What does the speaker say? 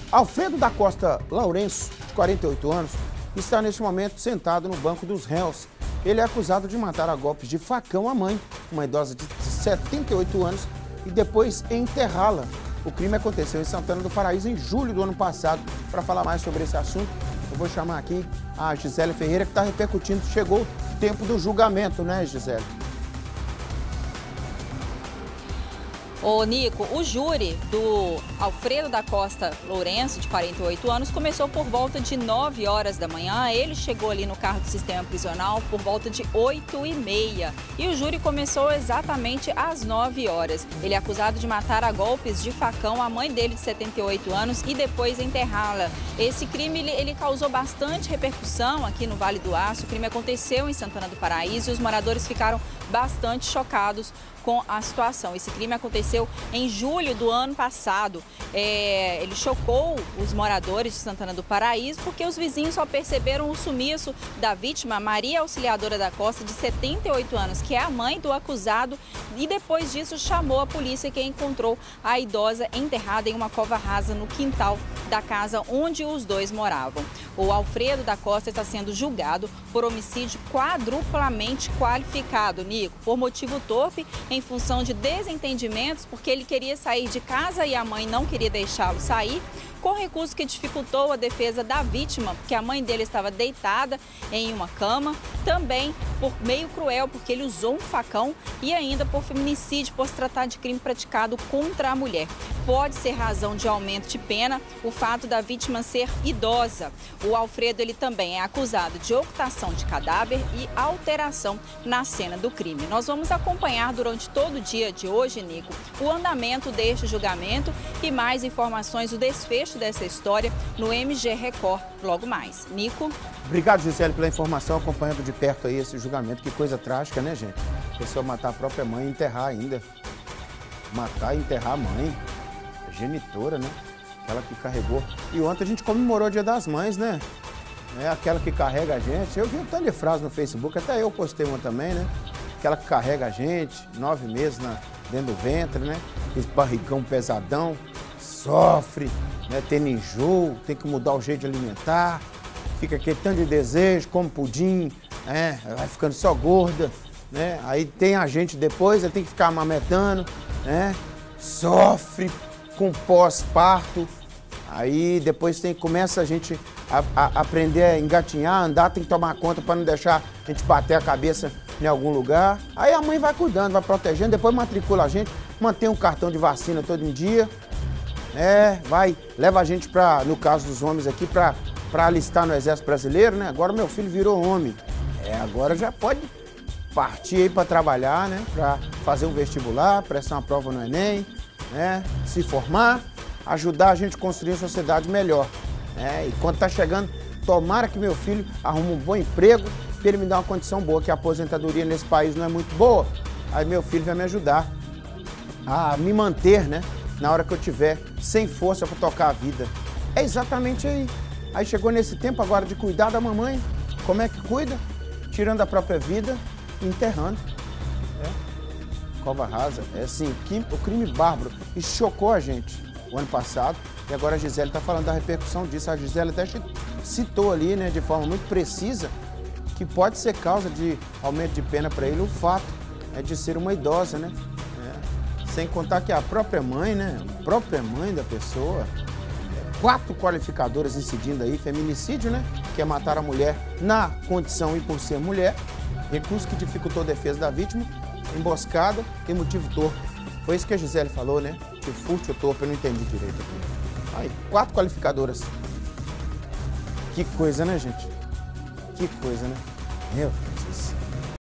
Alfredo da Costa Lourenço, de 48 anos, está neste momento sentado no banco dos réus. Ele é acusado de matar a golpes de facão a mãe, uma idosa de 78 anos, e depois enterrá-la. O crime aconteceu em Santana do Paraíso em julho do ano passado. Para falar mais sobre esse assunto, eu vou chamar aqui a Gisele Ferreira, que está repercutindo. Chegou o tempo do julgamento, né, Gisele? Ô Nico, o júri do Alfredo da Costa Lourenço, de 48 anos, começou por volta de 9 horas da manhã. Ele chegou ali no carro do sistema prisional por volta de 8h30. E o júri começou exatamente às 9 horas. Ele é acusado de matar a golpes de facão a mãe dele, de 78 anos, e depois enterrá-la. Esse crime ele causou bastante repercussão aqui no Vale do Aço. O crime aconteceu em Santana do Paraíso e os moradores ficaram bastante chocados com a situação. Esse crime aconteceu em julho do ano passado. Ele chocou os moradores de Santana do Paraíso porque os vizinhos só perceberam o sumiço da vítima, Maria Auxiliadora da Costa, de 78 anos, que é a mãe do acusado, e depois disso chamou a polícia, que encontrou a idosa enterrada em uma cova rasa no quintal da casa onde os dois moravam. O Alfredo da Costa está sendo julgado por homicídio quadruplamente qualificado, Nico, por motivo torpe, em função de desentendimentos, porque ele queria sair de casa e a mãe não queria deixá-lo sair, com recurso que dificultou a defesa da vítima, porque a mãe dele estava deitada em uma cama, também por meio cruel, porque ele usou um facão, e ainda por feminicídio, por se tratar de crime praticado contra a mulher. Pode ser razão de aumento de pena o fato da vítima ser idosa. O Alfredo ele também é acusado de ocultação de cadáver e alteração na cena do crime. Nós vamos acompanhar durante todo o dia de hoje, Nico, o andamento deste julgamento e mais informações, o desfecho dessa história no MG Record logo mais. Nico? Obrigado, Gisele, pela informação, acompanhando de perto aí esse julgamento. Que coisa trágica, né, gente? A pessoa matar a própria mãe e enterrar ainda. Matar e enterrar a mãe. A genitora, né? Aquela que carregou. E ontem a gente comemorou o Dia das Mães, né? É aquela que carrega a gente. Eu vi um tanto de frase no Facebook, até eu postei uma também, né? Aquela que carrega a gente, 9 meses dentro do ventre, né? Esse barrigão pesadão, sofre, né? Tendo enjoo, tem que mudar o jeito de alimentar, fica aquele tanto de desejo, come pudim, né? Vai ficando só gorda, né? Aí tem a gente depois, tem que ficar amamentando, né? Sofre com pós-parto, aí depois começa a gente a aprender a engatinhar, andar, tem que tomar conta para não deixar a gente bater a cabeça em algum lugar. Aí a mãe vai cuidando, vai protegendo, depois matricula a gente, mantém um cartão de vacina todo dia, leva a gente para, no caso dos homens aqui, para alistar no Exército Brasileiro, né? Agora meu filho virou homem, agora já pode partir aí para trabalhar, né? Para fazer um vestibular, prestar uma prova no Enem, né? Se formar, ajudar a gente a construir uma sociedade melhor. E quando tá chegando, tomara que meu filho arrume um bom emprego para ele me dar uma condição boa, que a aposentadoria nesse país não é muito boa. Aí meu filho vai me ajudar a me manter, né? Na hora que eu tiver sem força para tocar a vida. É exatamente aí. Aí chegou nesse tempo agora de cuidar da mamãe. Como é que cuida? Tirando a própria vida e enterrando. Cova rasa. É assim, o crime bárbaro. E chocou a gente o ano passado. E agora a Gisele está falando da repercussão disso. A Gisele até citou ali, né, de forma muito precisa, que pode ser causa de aumento de pena para ele o fato de ser uma idosa, né? Sem contar que a própria mãe, né? A própria mãe da pessoa, 4 qualificadoras incidindo aí, feminicídio, né? Que é matar a mulher na condição e por ser mulher, recurso que dificultou a defesa da vítima, emboscada e motivo torpe. Foi isso que a Gisele falou, né? Que furto ou torpe, eu não entendi direito aqui. Aí, 4 qualificadoras. Que coisa, né, gente? Que coisa, né? Meu Deus do céu.